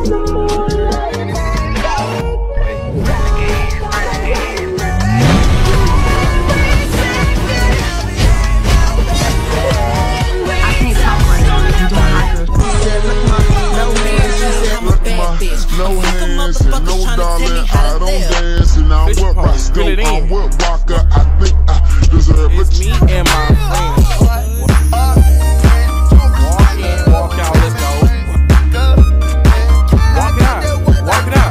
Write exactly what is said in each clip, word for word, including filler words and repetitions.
No hands and no darling, I don't dance and I'm with Roscoe, I'm with Walker, I think I deserve it. It's me and my friends. Walk in, walk out, let's go. Walk it out, walk it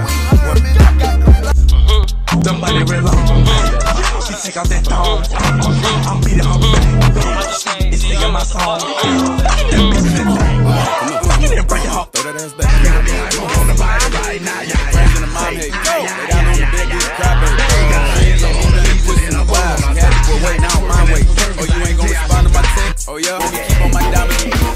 out. Somebody reload. She take out that thong. I'm beating her back. It's singing my song. That bitch is in there. Get in, break it off. Throw that ass back. On the body right now, yeah, yeah. Friends in the mom head. Go. Lay down on the bed, get crapping. Hands on the lead, push in the wild. Had it for a way, now I'm my way. Oh, you ain't gonna respond to my text? Oh, yeah, let me keep on my diamond.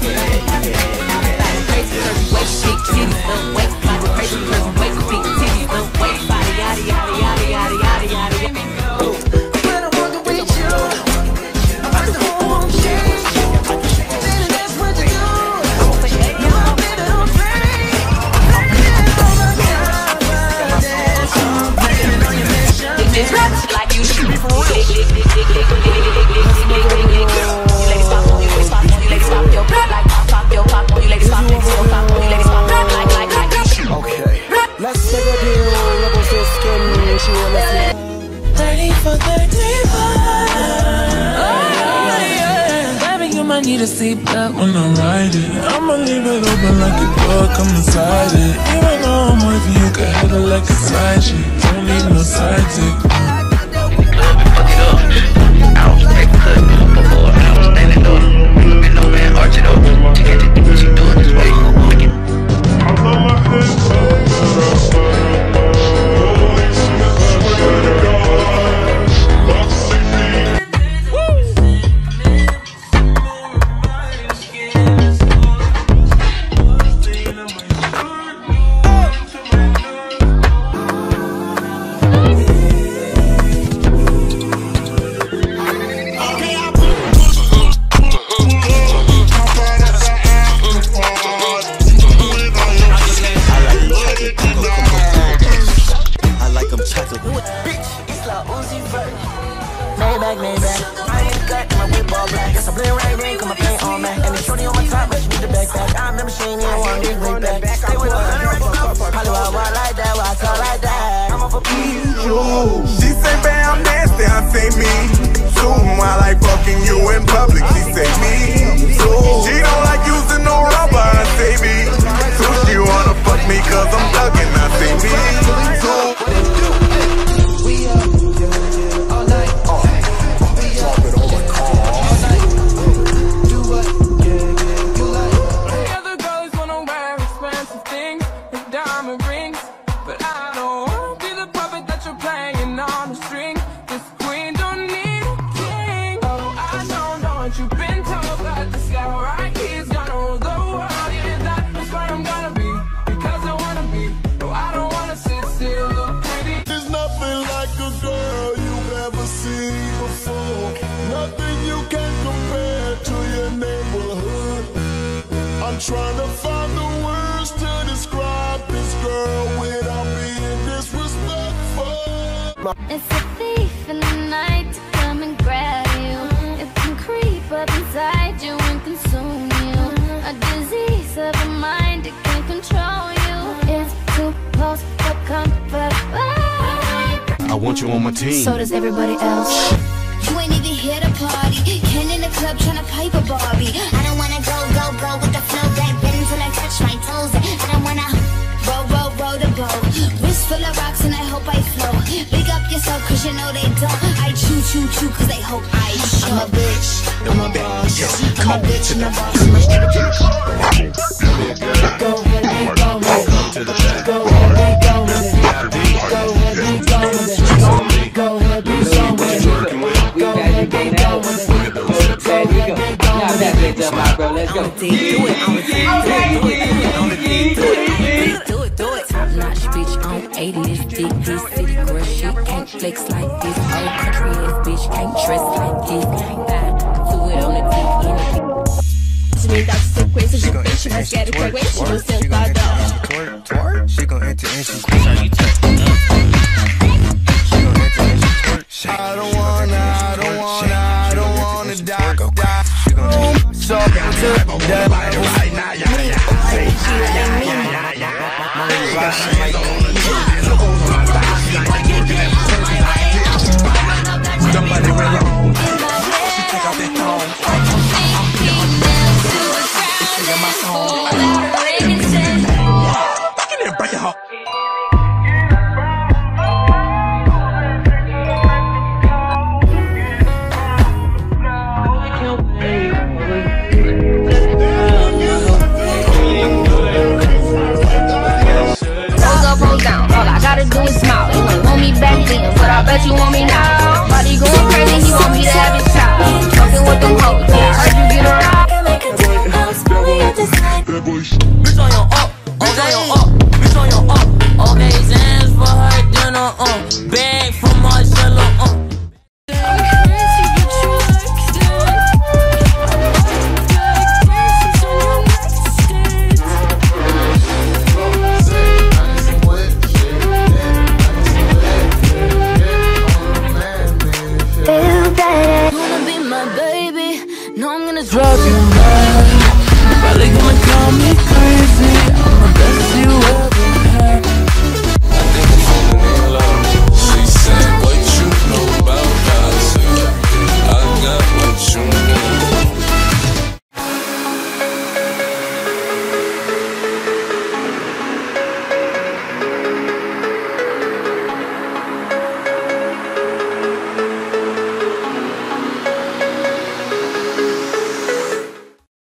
Crazy cause you wait, big titties, little wait. Body crazy cause you wait, big titties, little wait. Body yada yada yada yada yada yada yada. When I walk with you, I just want you. Baby, that's what you do. You want me to don't play. This rap like you should be for real. Ladies pop on you, ladies pop on you, ladies pop your pop like pop pop your pop on you, ladies pop your pop on you, ladies pop like like like you should. Okay, let's take a deal. Rebels this skin, she will let me. Thirty for thirty-five. Baby, you might need a seatbelt when I ride it. I'ma leave it open like a door, come inside it. Even though I'm with you, can handle like a side chick. Don't need no side chick. Fuck it up. I was make a cut before I was standing up. Looking no man, arch it up. She can't take it, she do it this way. I love my head. Maybach, Maybach. I ain't got my whip all black. It's a blue right ring, come my paint on back. And the shorty on my top, but she need the backpack. I remember she ain't even one big way back. Stay with her, probably why I like that, why I talk like that. I'm off a beat. She say, babe, I'm nasty, I say me. So I like fucking you in public, she say me. She don't like using no rubber, I say me. So she wanna fuck me cause I'm thugging, I say me. So we up. I'm trying to find the words to describe this girl without being disrespectful. It's a thief in the night to come and grab you. It can creep up inside you and consume you. A disease of the mind, it can control you. It's too close for comfort. I want you on my team. So does everybody else. You ain't even here to party. Ken in the club tryna pipe a Barbie. I don't wanna go, go, go with the flow back then until I touch my toes. I don't wanna roll, roll, roll the boat. Wrist full of rocks and I hope I flow. Big up yourself cause you know they don't. I chew, chew, chew cause they hope I show. I'm a bitch, I'm a boss. I'm a bitch and a boss. I'm a stripper to the car. Go ahead, be gone with it. Go ahead, be gone with it. Go ahead, be gone with it. Go ahead, be gone with it. Go ahead, be gone with it. There we go. Now that bitch up, my bro. Let's go. Do it, on the team, do it, do it, on the team, do it, do it, do it. Top notch bitch on eighty, this deep, this city girl shit can't flex like this. Old country ass bitch can't dress like this. Do it on the team, in the Me dá sequência de peixe, mas quero que aguente no sentadão. She gon' enter and she quick. She gon' enter and she twerk. I don't wanna, I don't wanna, I don't wanna die. She gon' enter. So to that right now, yeah, yeah, somebody ran on. She take out that tone. Singing my song. Back in there, break it up. Pose up, pose down. All I gotta do is smile. You don't want me back then, but I bet you want me now.